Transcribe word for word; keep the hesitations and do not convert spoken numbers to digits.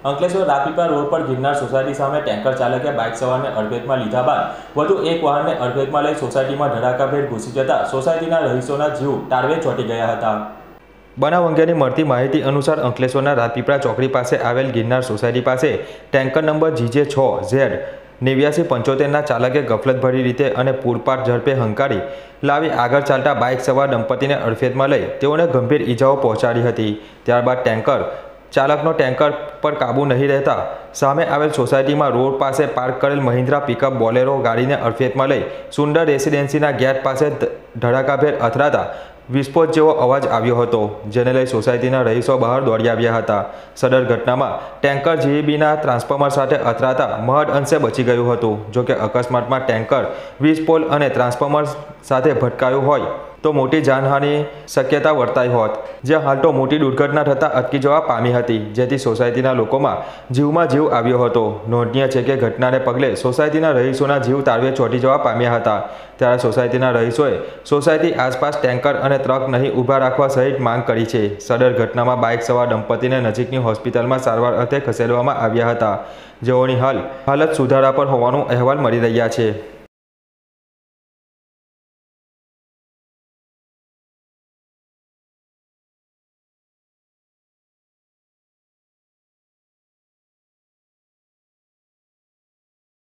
Ankleshwar Rajpipla road પર Girnar society સામે tanker ચાલકે બાઇક સવારને અડફેટમાં લીધા બાદ વધુ એક વાહનને અડફેટમાં લઈ સોસાયટીમાં ધડાકાભેર ઘૂસી જતા સોસાયટીના રહીશોના જીવ તાળવે ચોંટી ગયા હતા। બનાવ અંગેની મળતી માહિતી અનુસાર અંકલેશ્વરના રાજપીપળા ચોકડી પાસે આવેલ ગિરનાર સોસાયટી પાસે ટેન્કર નંબર જીજે છ ઝેડ નેવ્યાસી પંચોતેરના ચાલકે ગફલતભરી રીતે અને પૂરપાટ ઝડપે હંકારી લાવી આગળ ચાલતા બાઇક સવાર દંપતીને અડફેટમાં લઈ તેઓને ગંભીર ઈજાઓ પહોંચાડી હતી। ત્યારબાદ ટેન્કર ચાલકનો ટેન્કર પર કાબૂ નહીં રહેતા સામે આવેલ સોસાયટીમાં રોડ પાસે પાર્ક કરેલ મહિન્દ્રા પિકઅપ બોલેરો ગાડીને અડફેટમાં લઈ સુંદર રેસિડેન્સીના ગેટ પાસે ધડાકાભેર અથડાતા વિસ્ફોટ જેવો અવાજ આવ્યો હતો, જેને લઈ સોસાયટીના રહીશો બહાર દોડી આવ્યા હતા। સદર ઘટનામાં ટેન્કર જીઈબીના ટ્રાન્સફોર્મર સાથે અથડાતા મહદ અંશે બચી ગયું હતું। જોકે અકસ્માતમાં ટેન્કર વીજ પોલ અને ટ્રાન્સફોર્મર સાથે ભટકાયું હોય તો મોટી જાનહાનિની શક્યતા વર્તાઈ હોત, જે હાલ તો મોટી દુર્ઘટના થતાં અટકી જવા પામી હતી, જેથી સોસાયટીના લોકોમાં જીવમાં જીવ આવ્યો હતો। નોંધનીય છે કે ઘટનાને પગલે સોસાયટીના રહીશોના જીવ તાળવે ચોંટી જવા પામ્યા હતા। ત્યારે સોસાયટીના રહીશોએ સોસાયટી આસપાસ ટેન્કર અને ટ્રક નહીં ઊભા રાખવા સહિત માંગ કરી છે। સદર ઘટનામાં બાઇક સવાર દંપતીને નજીકની હોસ્પિટલમાં સારવાર અર્થે ખસેડવામાં આવ્યા હતા, જેઓની હાલ હાલત સુધારા પર હોવાનું અહેવાલ મળી રહ્યા છે।